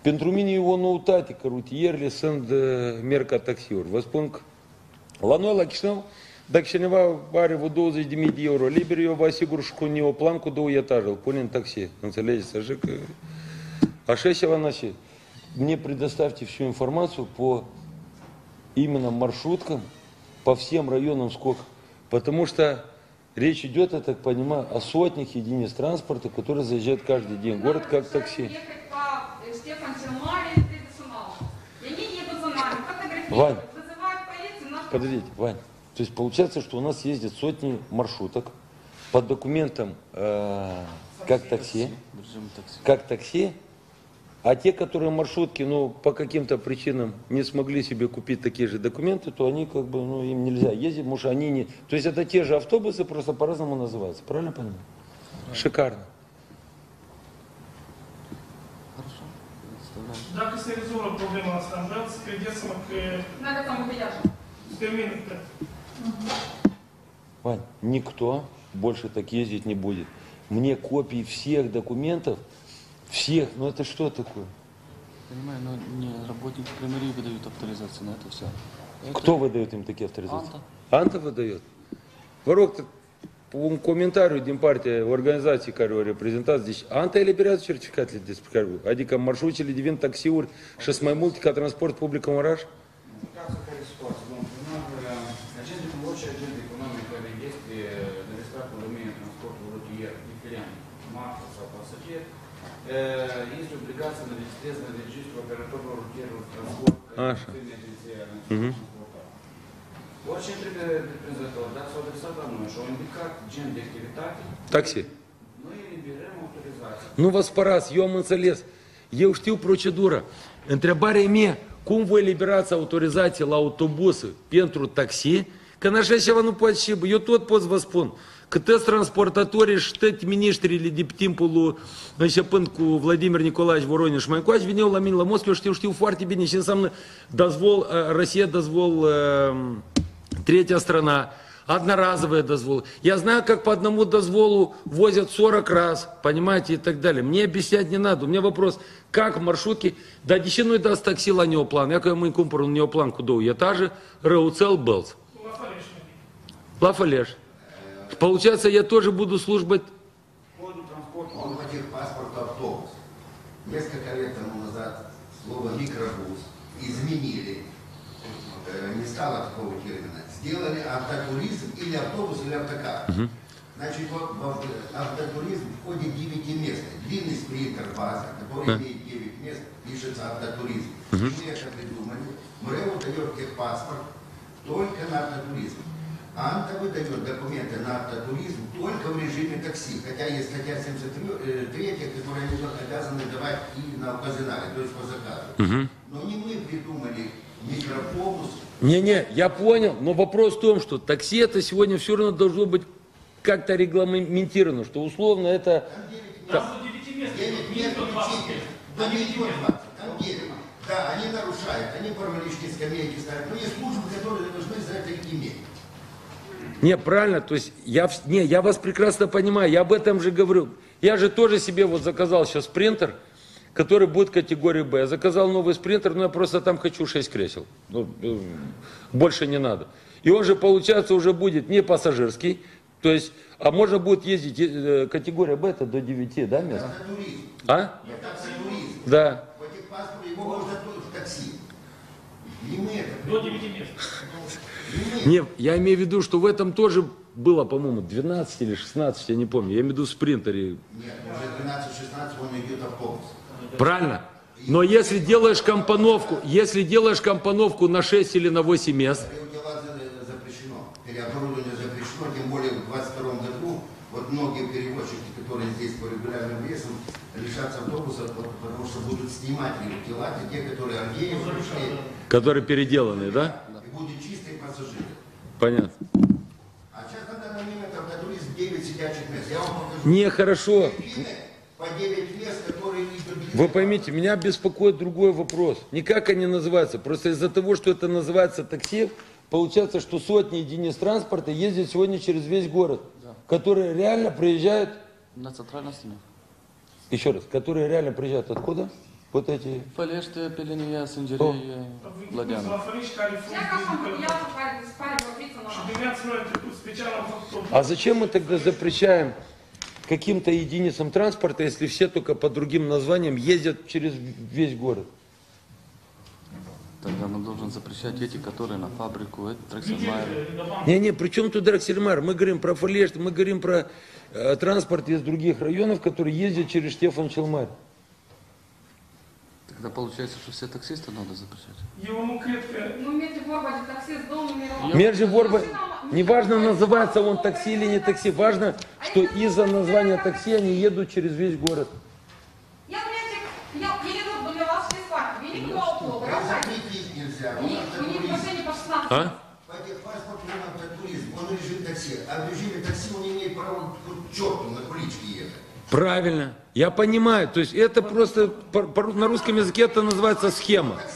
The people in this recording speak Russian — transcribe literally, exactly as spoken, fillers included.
Pentru mine e o noutate că rutierele sunt merg ca taxiuri. Vă spun că la noi, la Chișinău, dacă cineva are vreo douăzeci de mii de euro liberi, eu vă asigur și cu un neoplan cu două etaje, îl pune în taxi. Înțelegeți? Așa că așa ceva наче. Мне предоставьте всю информацию по именно маршруткам, по всем районам сколько. Потому что речь идет, я так понимаю, о сотнях единиц транспорта, которые заезжают каждый день в город как такси. Вань, подождите, Вань. То есть получается, что у нас ездят сотни маршруток под документом э, как такси, как такси, а те, которые маршрутки, ну, по каким-то причинам не смогли себе купить такие же документы, то они как бы, ну, им нельзя ездить, потому что они не... То есть это те же автобусы, просто по-разному называются. Правильно понимаю? Шикарно. Хорошо. Dacă se rezolvă problema asta, vreau să credeți-mă că... Надо там убедить. Termină. Вань, никто больше так ездить не будет. Мне копии всех документов, всех, ну это что такое? Понимаю, но не работники примерии выдают авторизацию на это все. Это... Кто выдает им такие авторизации? Анта. Анта выдает. Ворог, un comentariu din partea organizației care o reprezentați, deci Anta eliberează certificatele despre care vorbiți. Adică marșruțele devin taxiuri și sunt mai multe ca transport public în oraș? Orice agent economic care este înregistrat în domeniul transportului rutier, diferent, marfă sau pasager, este obligat să înregistreze în registrul operatorilor rutierului transport Așa. prin agenția națională transportare. Orice întreprinzător, dacă s-a adresat la noi și au indicat gen de activitate, Taxi. noi eliberăm autorizația. Nu vă spărați, eu am înțeles. Eu știu procedura. Întrebarea mea, cum voi eliberați autorizație la autobuză pentru taxi, că în așa ceva nu poate și eu tot pot să vă spun că toți transportatorii și toți miniștrile de pe timpul lui, începând cu Vladimir Nicolaevici Voronin și mai încoace, veneau la mine la Moscova, știu, știu foarte bine ce înseamnă дозвол, Россия дозвол, третья страна, одноразовый дозвол. Я знаю, как по одному дозволу возят сорок раз, понимаете, и так далее. Мне объяснять не надо. У меня вопрос, как в маршрутке, да, дещиной даст такси la neoplan, я когда мы купим neoplan cu două etaje, răuțel Belz. La Фалеш. Получается, я тоже буду службой... Код транспорта, он по техпаспорту автобус. Несколько лет тому назад слово микробус изменили. Не стало такого термина. Сделали автотуризм или автобус, или автокар. Угу. Значит, вот в автотуризм входит девятиместный. Длинный спринтер база, который да. имеет девять мест, пишется автотуризм. Угу. Мы это придумали. МРЭО дает техпаспорт только на автотуризм. Анта выдает документы на автотуризм только в режиме такси. Хотя есть статья семьдесят три, которая они обязаны давать и на указанаре, то есть по заказу. Угу. Но не мы придумали микроавтобус. Не-не, я понял, но вопрос в том, что такси это сегодня все равно должно быть как-то регламентировано, что условно это... Там девять мест, мест, до девяти двадцать, там девять. Да, они нарушают, они формалистские скамейки ставят, но есть службы, которые должны за это иметь. Не, правильно, то есть я, не, я вас прекрасно понимаю, я об этом же говорю. Я же тоже себе вот заказал сейчас спринтер, который будет категории Б. Я заказал новый спринтер, но я просто там хочу шесть кресел. Ну, больше не надо. И он же, получается, уже будет не пассажирский, то есть, а можно будет ездить, категория Б это до девяти, да, мест? Это туризм. А? Это туризм. Да. По техпаспорту его можно только в такси. Не мы это. До девяти мест. Не, я имею в виду, что в этом тоже было, по-моему, двенадцать или шестнадцать, я не помню. Я имею в виду в спринтере. Нет, уже двенадцать-шестнадцать он идет автобус. Правильно. Но если делаешь компоновку, если делаешь компоновку на шесть или на восемь мест... Дела запрещено. Переоборудование запрещено, тем более в двадцать втором году вот многие перевозчики, которые здесь по регулярным рейсам, лишатся автобусов, потому что будут снимать их тела, те, которые Аргеев пришли. Которые переделанные, да? И будут чистые пассажиры. Понятно. А сейчас на данный момент автотуризм девять сидячих мест. Я вам покажу. Не, хорошо. По девять мест, которые идут... Вы поймите, меня беспокоит другой вопрос. Не как они называются. Просто из-за того, что это называется такси, получается, что сотни единиц транспорта ездят сегодня через весь город, да. Которые реально приезжают... На центральной стене. Еще раз, которые реально приезжают откуда? Вот эти. Фалешты, Пеления, Синджерия, Владяна. La făriși care Всяка fuzică, familia care dispare vorbiță și la dimineața noi am trecut special, am făcut А зачем мы тогда запрещаем каким-то единицам транспорта, если все только по другим названиям ездят через весь город? Тогда мы должны запрещать эти, которые на фабрику, это Трексельмайер. Не-не, при чем тут Драксельмар? Мы говорим про Фалешт, мы говорим про э, транспорт из других районов, которые ездят через Штефан-Челмарь. Тогда получается, что все таксисты надо запрещать. Eu nu cred că Nu merge vorba de taxist, domnul Miron. Мерже Ворба, неважно, называется он такси или не такси, важно, что из-за названия такси они едут через весь город. Я, merge, eu, ele nu, dumneavoastră știți foarte bine cu autobur, așa? Запретить нельзя. У них, у них машине по шестнадцать. А? По техпаспорту он автотуризм, он режим такси. А в режиме такси он не имеет права к черту на куличке ехать. Правильно, я понимаю, то есть это просто по- по- на русском языке это называется схема.